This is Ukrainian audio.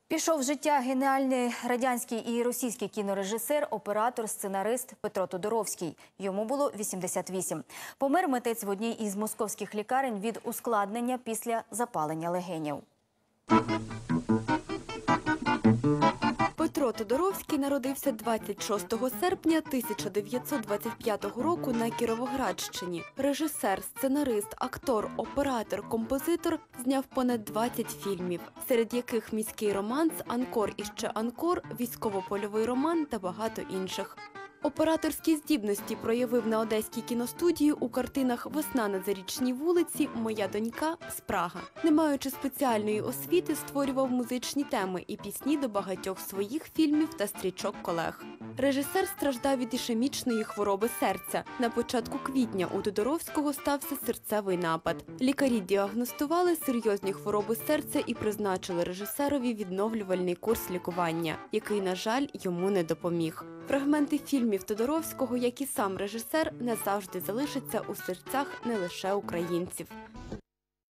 Пішов з життя геніальний радянський і російський кінорежисер, оператор, сценарист Петро Тодоровський. Йому було 88. Помер митець в одній із московських лікарень від ускладнення після запалення легенів. Петро Тодоровський народився 26 серпня 1925 року на Кіровоградщині. Режисер, сценарист, актор, оператор, композитор, зняв понад 20 фільмів, серед яких «Міський романс», «Анкор і ще Анкор», «Військово-польовий роман» та багато інших. Операторські здібності проявив на Одеській кіностудії у картинах «Весна на Зарічній вулиці», «Моя донька», «Спрага». Не маючи спеціальної освіти, створював музичні теми і пісні до багатьох своїх фільмів та стрічок колег. Режисер страждав від ішемічної хвороби серця. На початку квітня у Тодоровського стався серцевий напад. Лікарі діагностували серйозні хвороби серця і призначили режисерові відновлювальний курс лікування, який, на жаль, йому не допоміг. Фрагменти фільмів Тодоровського, як і сам режисер, назавжди залишаться у серцях не лише українців.